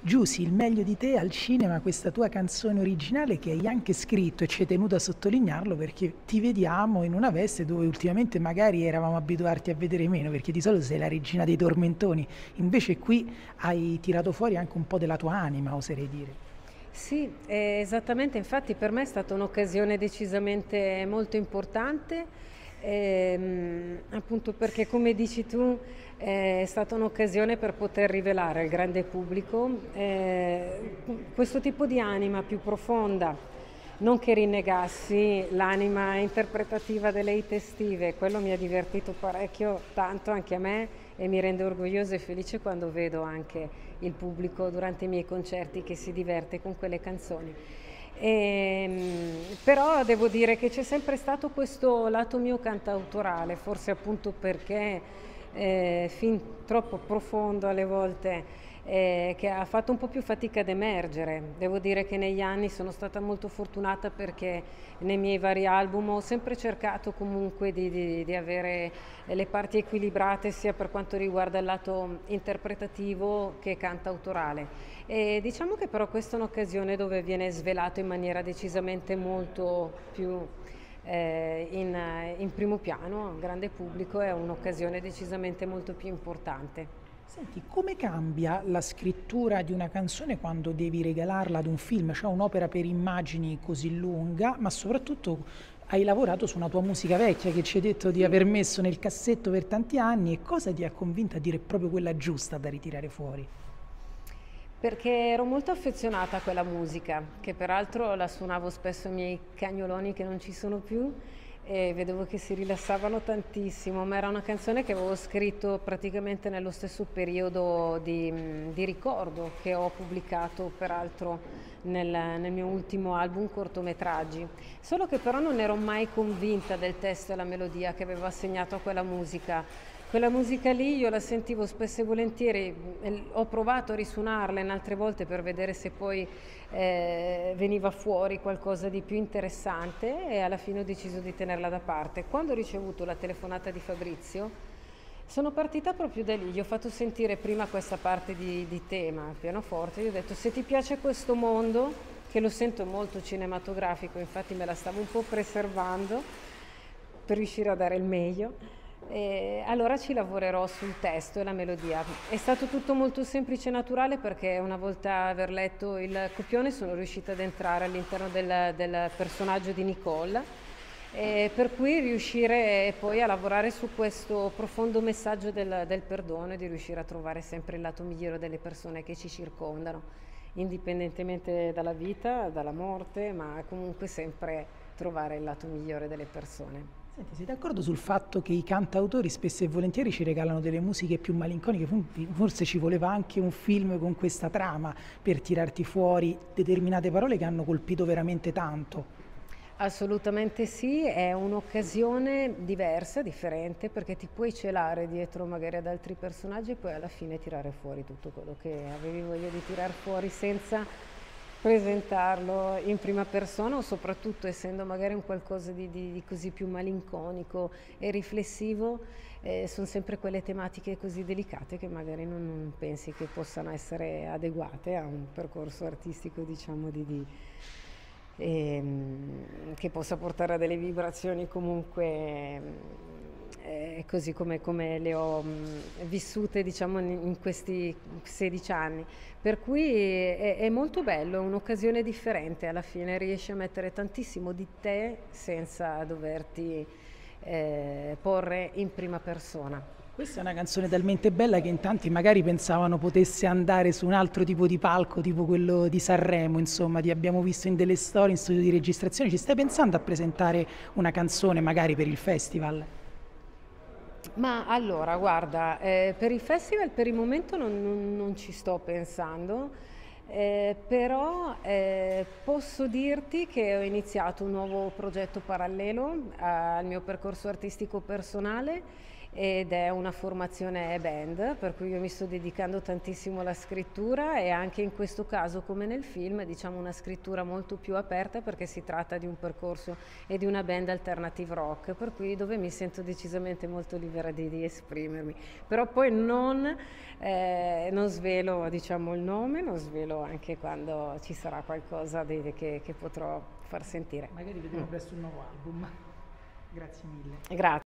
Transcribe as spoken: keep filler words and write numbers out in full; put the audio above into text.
Giusy, il meglio di te al cinema, questa tua canzone originale che hai anche scritto e ci hai tenuto a sottolinearlo perché ti vediamo in una veste dove ultimamente magari eravamo abituati a vedere meno, perché di solito sei la regina dei tormentoni, invece qui hai tirato fuori anche un po' della tua anima, oserei dire. Sì, eh, esattamente, infatti per me è stata un'occasione decisamente molto importante, ehm, appunto perché come dici tu eh, è stata un'occasione per poter rivelare al grande pubblico eh, questo tipo di anima più profonda, non che rinnegassi l'anima interpretativa delle hit estive, quello mi ha divertito parecchio, tanto anche a me, e mi rende orgogliosa e felice quando vedo anche il pubblico durante i miei concerti che si diverte con quelle canzoni. E, però devo dire che c'è sempre stato questo lato mio cantautorale, forse appunto perché eh, fin troppo profondo alle volte, eh, che ha fatto un po' più fatica ad emergere. Devo dire che negli anni sono stata molto fortunata perché nei miei vari album ho sempre cercato comunque di, di, di avere le parti equilibrate sia per quanto riguarda il lato interpretativo che cantautorale. E diciamo che però questa è un'occasione dove viene svelato in maniera decisamente molto più eh, in, in primo piano, al grande pubblico, è un'occasione decisamente molto più importante. Senti, come cambia la scrittura di una canzone quando devi regalarla ad un film? Cioè un'opera per immagini così lunga, ma soprattutto hai lavorato su una tua musica vecchia che ci hai detto di aver messo nel cassetto per tanti anni e cosa ti ha convinto a dire proprio quella giusta da ritirare fuori? Perché ero molto affezionata a quella musica, che peraltro la suonavo spesso ai miei cagnoloni che non ci sono più e vedevo che si rilassavano tantissimo, ma era una canzone che avevo scritto praticamente nello stesso periodo di, di ricordo che ho pubblicato peraltro nel, nel mio ultimo album cortometraggi, solo che però non ero mai convinta del testo e la melodia che avevo assegnato a quella musica. Quella musica lì io la sentivo spesso e volentieri, ho provato a risuonarla in altre volte per vedere se poi eh, veniva fuori qualcosa di più interessante e alla fine ho deciso di tenerla da parte. Quando ho ricevuto la telefonata di Fabrizio sono partita proprio da lì, gli ho fatto sentire prima questa parte di, di tema al pianoforte, gli ho detto se ti piace questo mondo, che lo sento molto cinematografico, infatti me la stavo un po' preservando per riuscire a dare il meglio. E allora ci lavorerò sul testo e la melodia. È stato tutto molto semplice e naturale perché una volta aver letto il copione sono riuscita ad entrare all'interno del, del personaggio di Nicole, e per cui riuscire poi a lavorare su questo profondo messaggio del, del perdono e di riuscire a trovare sempre il lato migliore delle persone che ci circondano, indipendentemente dalla vita, dalla morte, ma comunque sempre trovare il lato migliore delle persone. Senti, sei d'accordo sul fatto che i cantautori spesso e volentieri ci regalano delle musiche più malinconiche? Forse ci voleva anche un film con questa trama per tirarti fuori determinate parole che hanno colpito veramente tanto. Assolutamente sì, è un'occasione diversa, differente, perché ti puoi celare dietro magari ad altri personaggi e poi alla fine tirare fuori tutto quello che avevi voglia di tirar fuori senza presentarlo in prima persona o soprattutto essendo magari un qualcosa di, di, di così più malinconico e riflessivo, eh, sono sempre quelle tematiche così delicate che magari non, non pensi che possano essere adeguate a un percorso artistico, diciamo, di, di ehm, che possa portare a delle vibrazioni comunque eh, così come, come le ho mh, vissute, diciamo, in, in questi sedici anni. Per cui è, è molto bello, è un'occasione differente, alla fine riesci a mettere tantissimo di te senza doverti eh, porre in prima persona. Questa è una canzone talmente bella che in tanti magari pensavano potesse andare su un altro tipo di palco, tipo quello di Sanremo, insomma, ti abbiamo visto in delle storie, in studio di registrazione. Ci stai pensando a presentare una canzone magari per il festival? Ma allora, guarda, eh, per il festival per il momento non, non- non ci sto pensando, eh, però eh, posso dirti che ho iniziato un nuovo progetto parallelo al mio percorso artistico personale ed è una formazione band, per cui io mi sto dedicando tantissimo alla scrittura e anche in questo caso, come nel film, diciamo una scrittura molto più aperta, perché si tratta di un percorso e di una band alternative rock, per cui dove mi sento decisamente molto libera di, di esprimermi. Però poi non, eh, non svelo, diciamo, il nome, non svelo anche quando ci sarà qualcosa di, di, che, che potrò far sentire. Magari vedremo mm. presto un nuovo album. Grazie mille. Grazie.